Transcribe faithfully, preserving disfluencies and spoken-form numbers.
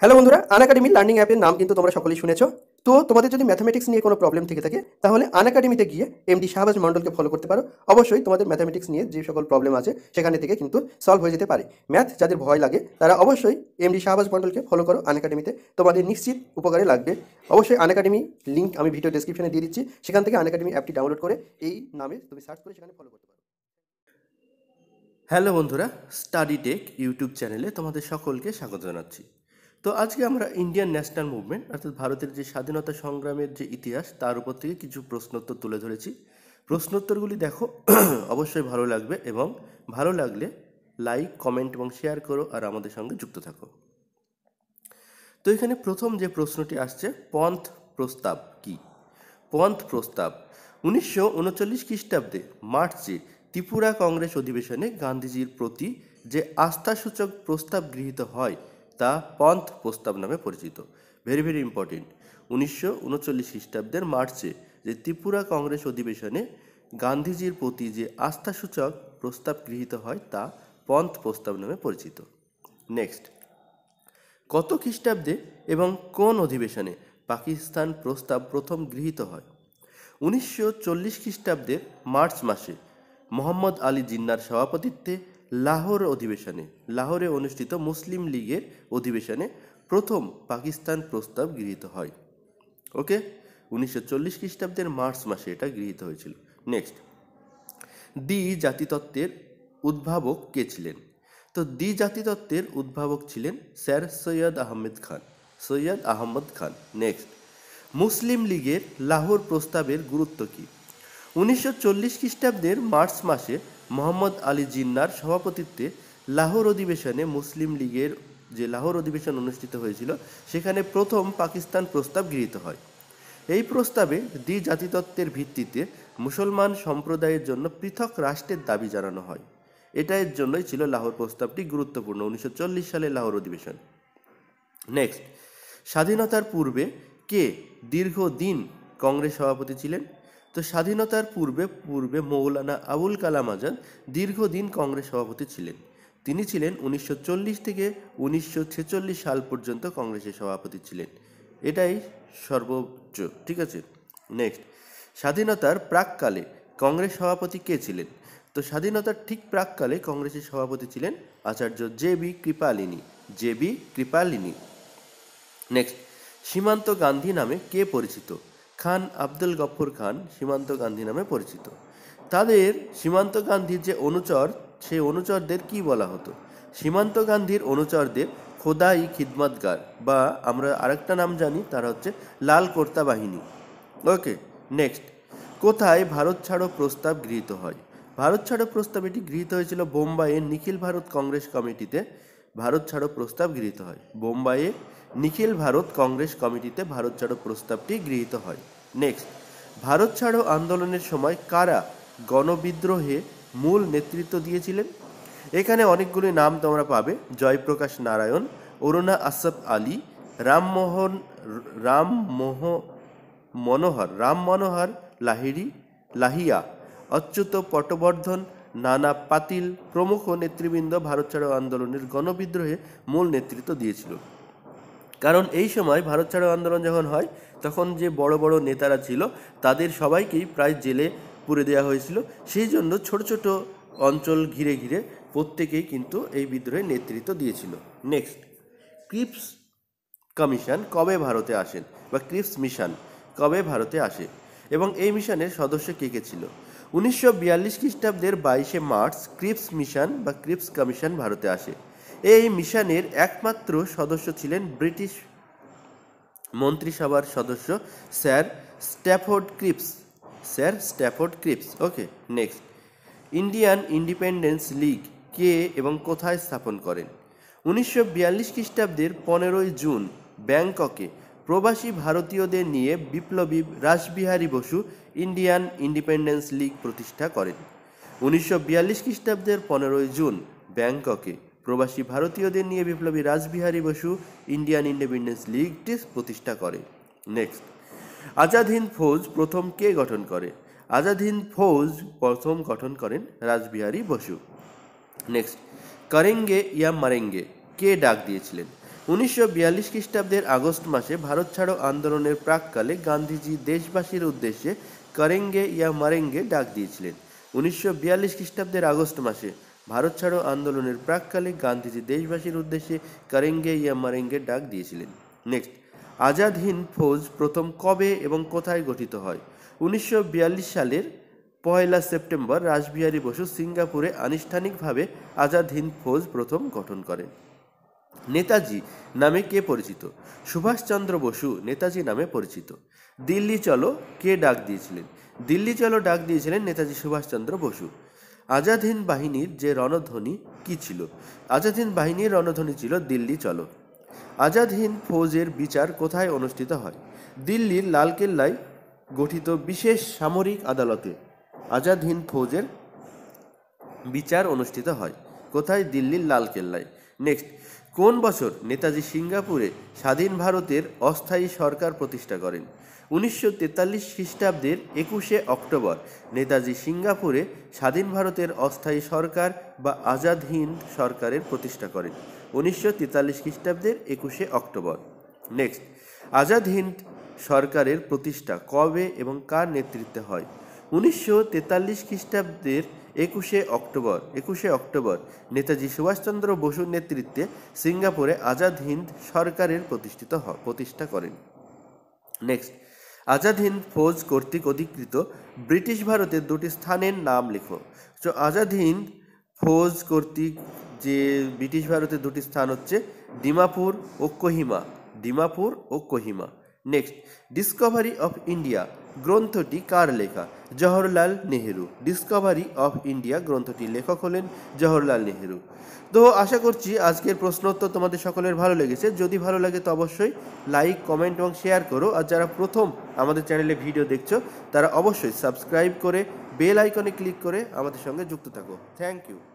Hello বন্ধুরা, Unacademy learning অ্যাপের নাম কিন্তু তোমরা সকলেই শুনেছো। তো তোমাদের যদি ম্যাথামেটিক্স নিয়ে কোনো প্রবলেম থেকে থাকে তাহলে আনএকাডেমিতে গিয়ে এমডি শাহবাজ মন্ডলকে ফলো করতে পারো। অবশ্যই তোমাদের ম্যাথামেটিক্স নিয়ে যে সকল প্রবলেম আছে সেখানে থেকে কিন্তু সলভ হয়ে যেতে পারে। ম্যাথ যাদের ভয় লাগে তারা অবশ্যই এমডি শাহবাজ মন্ডলকে ফলো করো আনএকাডেমিতে, তোমাদের নিশ্চিত উপকারে লাগবে। অবশ্যই আনএকাডেমি লিঙ্ক আমি ভিডিও ডেসক্রিপশনে দিয়ে দিচ্ছি, সেখান থেকে আনএকাডেমি অ্যাপটি ডাউনলোড করে এই নামে তুমি সার্চ করে সেখানে ফলো করতে পারো। হ্যালো বন্ধুরা, স্টাডি টেক ইউটিউব চ্যানেলে তোমাদের সকলকে স্বাগত জানাচ্ছি। তো আজকে আমরা ইন্ডিয়ান ন্যাশনাল মুভমেন্ট অর্থাৎ ভারতের যে স্বাধীনতা সংগ্রামের যে ইতিহাস তার উপর থেকে কিছু প্রশ্নোত্তর তুলে ধরেছি। প্রশ্নোত্তরগুলি দেখো, অবশ্যই ভালো লাগবে এবং ভালো লাগলে লাইক, কমেন্ট এবং শেয়ার করো আর আমাদের সঙ্গে যুক্ত থাকো। তো এখানে প্রথম যে প্রশ্নটি আসছে, পন্থ প্রস্তাব কি? পন্থ প্রস্তাব উনিশশো উনচল্লিশ খ্রিস্টাব্দে মার্চে ত্রিপুরা কংগ্রেস অধিবেশনে গান্ধীজির প্রতি যে আস্থাসূচক প্রস্তাব গৃহীত হয় তা পন্থ প্রস্তাব নামে পরিচিত। Very very important. উনিশশো উনচল্লিশ খ্রিস্টাব্দের মার্চে যে ত্রিপুরা কংগ্রেস অধিবেশনে গান্ধীজির প্রতি যে আস্থাসূচক প্রস্তাব গৃহীত হয় তা পন্থ প্রস্তাব নামে পরিচিত। নেক্সট, কত খ্রিস্টাব্দে এবং কোন অধিবেশনে পাকিস্তান প্রস্তাব প্রথম গৃহীত হয়? উনিশশো চল্লিশ খ্রিস্টাব্দের মার্চ মাসে মোহাম্মদ আলী জিন্নার সভাপতিত্বে লাহোর অধিবেশনে লাহোরে অনুষ্ঠিত মুসলিম লীগের অধিবেশনে প্রথম পাকিস্তান প্রস্তাব গৃহীত হয়। ওকে, উনিশশো চল্লিশ খ্রিস্টাব্দের মার্চ মাসে এটা গৃহীত হয়েছিল। নেক্সট, দ্বি জাতিতত্ত্বের উদ্ভাবক কে ছিলেন? তো দ্বি জাতিতত্ত্বের উদ্ভাবক ছিলেন sir Syed Ahmed Khan Syed Ahmad Khan. Next, Muslim লীগের লাহোর প্রস্তাবের গুরুত্ব কী? উনিশশো চল্লিশ খ্রিস্টাব্দের মার্চ মাসে মোহাম্মদ আলী জিন্নার সভাপতিত্বে লাহোর অধিবেশনে মুসলিম লীগের যে লাহোর অধিবেশন অনুষ্ঠিত হয়েছিল সেখানে প্রথম পাকিস্তান প্রস্তাব গৃহীত হয়। এই প্রস্তাবে দ্বি জাতিতত্ত্বের ভিত্তিতে মুসলমান সম্প্রদায়ের জন্য পৃথক রাষ্ট্রের দাবি জানানো হয়। এটা এর জন্যই ছিল লাহোর প্রস্তাবটি গুরুত্বপূর্ণ উনিশশো চল্লিশ সালে লাহোর অধিবেশন। নেক্সট, স্বাধীনতার পূর্বে কে দীর্ঘদিন কংগ্রেস সভাপতি ছিলেন? তো স্বাধীনতার পূর্বে পূর্বে মৌলানা আবুল কালাম আজাদ দীর্ঘদিন কংগ্রেস সভাপতি ছিলেন। তিনি ছিলেন উনিশশো চল্লিশ থেকে উনিশশো ছেচল্লিশ সাল পর্যন্ত কংগ্রেসের সভাপতি ছিলেন। এটাই সর্বোচ্চ, ঠিক আছে। নেক্সট, স্বাধীনতার প্রাককালে কংগ্রেস সভাপতি কে ছিলেন? তো স্বাধীনতার ঠিক প্রাককালে কংগ্রেসের সভাপতি ছিলেন Acharya J B Kripalani J B Kripalani next, Simanta Gandhi নামে কে পরিচিত? খান আব্দুল গফর খান সীমান্ত গান্ধী নামে পরিচিত। তাদের সীমান্ত গান্ধীর যে অনুচর, সেই অনুচরদের কি বলা হতো? সীমান্ত গান্ধীর অনুচরদের খোদাই খিদমতগার, বা আমরা আরেকটা নাম জানি, তারা হচ্ছে লাল কর্তা বাহিনী। ওকে, নেক্সট, কোথায় ভারত ছাড়ো প্রস্তাব গৃহীত হয়? ভারত ছাড়ো প্রস্তাব এটি গৃহীত হয়েছিল বোম্বাইয়ে নিখিল ভারত কংগ্রেস কমিটিতে ভারত ছাড়ো প্রস্তাব গৃহীত হয়। বোম্বাইয়ে নিখিল ভারত কংগ্রেস কমিটিতে ভারত ছাড়ো প্রস্তাবটি গৃহীত হয়। নেক্সট, ভারত ছাড়ো আন্দোলনের সময় কারা গণবিদ্রোহে মূল নেতৃত্ব দিয়েছিলেন? এখানে অনেকগুলি নাম তোমরা পাবে: জয়প্রকাশ নারায়ণ, অরুণা আসফ আলী, রামমোহন রামমোহ মনোহর রাম মনোহর লাহিড়ি লাহিয়া, অচ্যুত পটবর্ধন, নানা পাতিল প্রমুখ নেতৃবৃন্দ ভারত ছাড়ো আন্দোলনের গণবিদ্রোহে মূল নেতৃত্ব দিয়েছিল। কারণ এই সময় ভারত ছাড়ো আন্দোলন যখন হয় তখন যে বড় বড় নেতারা ছিল তাদের সবাইকেই প্রায় জেলে পুরে দেওয়া হয়েছিল। সেই জন্য ছোট ছোট অঞ্চল ঘিরে ঘিরে প্রত্যেকেই কিন্তু এই বিদ্রোহে নেতৃত্ব দিয়েছিল। নেক্সট, ক্রিপস কমিশন কবে ভারতে আসেন, বা ক্রিপস মিশন কবে ভারতে আসে এবং এই মিশনের সদস্য কে কে ছিল? উনিশশো বিয়াল্লিশ খ্রিস্টাব্দের বাইশে মার্চ ক্রিপস মিশন বা ক্রিপস কমিশন ভারতে আসে। এই মিশনের একমাত্র সদস্য ছিলেন ব্রিটিশ মন্ত্রিসভার সদস্য sir Stafford Cripps sir Stafford Cripps okay, next, Indian Independence League কে এবং কোথায় স্থাপন করেন? উনিশশো বিয়াল্লিশ খ্রিস্টাব্দের পনেরোই জুন ব্যাংককে প্রবাসী ভারতীয়দের নিয়ে বিপ্লবী Rashbehari Bose Indian Independence League প্রতিষ্ঠা করেন। উনিশশো বিয়াল্লিশ খ্রিস্টাব্দের পনেরোই জুন ব্যাংককে প্রবাসী ভারতীয়দের নিয়ে বিপ্লবী রাসবিহারী বসু ইন্ডিয়ান ইন্ডিপেন্ডেন্স লীগটি প্রতিষ্ঠা করে। নেক্সট, আজাদ হিন্দ ফৌজ প্রথম কে গঠন করে? আজাদ হিন্দ ফৌজ প্রথম গঠন করেন রাসবিহারী বসু। নেক্সট, করেঙ্গে ইয়া মারেঙ্গে কে ডাক দিয়েছিলেন? উনিশশো বিয়াল্লিশ খ্রিস্টাব্দের আগস্ট মাসে ভারত ছাড়ো আন্দোলনের প্রাককালে গান্ধীজি দেশবাসীর উদ্দেশ্যে করেঙ্গে ইয়া মারেঙ্গে ডাক দিয়েছিলেন। উনিশশো বিয়াল্লিশ খ্রিস্টাব্দের আগস্ট মাসে ভারত ছাড়ো আন্দোলনের প্রাককালে গান্ধীজি দেশবাসীর উদ্দেশ্যে করেঙ্গে ইয়া মারেঙ্গে ডাক দিয়েছিলেন। নেক্সট, আজাদ হিন্দ ফৌজ প্রথম কবে এবং কোথায় গঠিত হয়? উনিশশো বিয়াল্লিশ সালের পয়লা সেপ্টেম্বর রাসবিহারী বসু সিঙ্গাপুরে আনুষ্ঠানিকভাবে আজাদ হিন্দ ফৌজ প্রথম গঠন করেন। নেতাজি নামে কে পরিচিত? সুভাষচন্দ্র বসু নেতাজি নামে পরিচিত। দিল্লি চলো কে ডাক দিয়েছিলেন? দিল্লি চলো ডাক দিয়েছিলেন নেতাজি সুভাষচন্দ্র বসু। আজাদ হিন্দ বাহিনীর যে রণধ্বনি কি ছিল? আজাদ হিন্দ বাহিনীর রণধ্বনি ছিল দিল্লি চলো। আজাদ হিন্দ ফৌজের বিচার কোথায় অনুষ্ঠিত হয়? দিল্লির লালকেল্লায় গঠিত বিশেষ সামরিক আদালতে আজাদ হিন্দ ফৌজের বিচার অনুষ্ঠিত হয়। কোথায়? দিল্লির লালকেল্লায়। নেক্সট, কোন বছর নেতাজি সিঙ্গাপুরে স্বাধীন ভারতের অস্থায়ী সরকার প্রতিষ্ঠা করেন? উনিশশো তেতাল্লিশ খ্রিস্টাব্দের একুশে অক্টোবর নেতাজি সিঙ্গাপুরে স্বাধীন ভারতের অস্থায়ী সরকার বা আজাদ হিন্দ সরকারের প্রতিষ্ঠা করেন। উনিশশো তেতাল্লিশ খ্রিস্টাব্দের একুশে অক্টোবর। নেক্সট, আজাদ হিন্দ সরকারের প্রতিষ্ঠা কবে এবং কার নেতৃত্বে হয়? উনিশশো তেতাল্লিশ খ্রিস্টাব্দের একুশে অক্টোবর একুশে অক্টোবর নেতাজি সুভাষচন্দ্র বসুর নেতৃত্বে সিঙ্গাপুরে আজাদ হিন্দ সরকারের প্রতিষ্ঠিত প্রতিষ্ঠা করেন। নেক্সট, আজাদ হিন্দ ফৌজ কর্তৃক অধিকৃত ব্রিটিশ ভারতের দুটি স্থানের নাম লেখো। তো আজাদ হিন্দ ফৌজ কর্তৃক যে ব্রিটিশ ভারতের দুটি স্থান হচ্ছে ডিমাপুর ও কোহিমা। ডিমাপুর ও Kohima. Next, Discovery of India গ্রন্থটি কার লেখা? Jawaharlal Nehru. Discovery of India গ্রন্থটির লেখক হলেন জওহরলাল নেহেরু। তো আশা করছি আজকের প্রশ্নোত্তর তোমাদের সকলের ভালো লেগেছে। যদি ভালো লাগে তো অবশ্যই লাইক, কমেন্ট এবং শেয়ার করো। আর যারা প্রথম আমাদের চ্যানেলে ভিডিও দেখছো তারা অবশ্যই সাবস্ক্রাইব করে বেল আইকনে ক্লিক করে আমাদের সঙ্গে যুক্ত থাকো। Thank you.